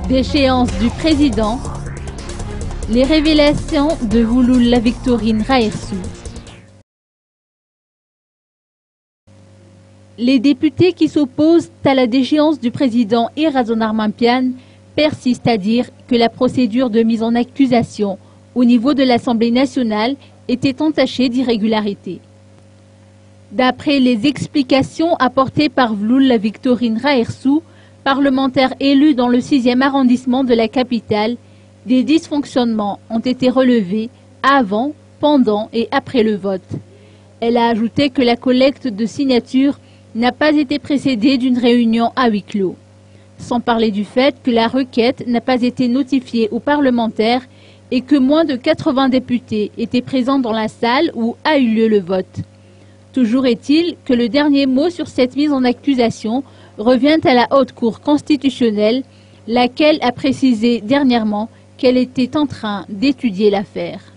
Déchéance du président, les révélations de Wouloula Victorine Rahersou. Les députés qui s'opposent à la déchéance du président Irazon Mampiane persistent à dire que la procédure de mise en accusation au niveau de l'Assemblée nationale était entachée d'irrégularités. D'après les explications apportées par Wouloula Victorine Rahersou, parlementaire élu dans le 6e arrondissement de la capitale, des dysfonctionnements ont été relevés avant, pendant et après le vote. Elle a ajouté que la collecte de signatures n'a pas été précédée d'une réunion à huis clos. Sans parler du fait que la requête n'a pas été notifiée aux parlementaires et que moins de 80 députés étaient présents dans la salle où a eu lieu le vote. Toujours est-il que le dernier mot sur cette mise en accusation revient à la Haute Cour constitutionnelle, laquelle a précisé dernièrement qu'elle était en train d'étudier l'affaire.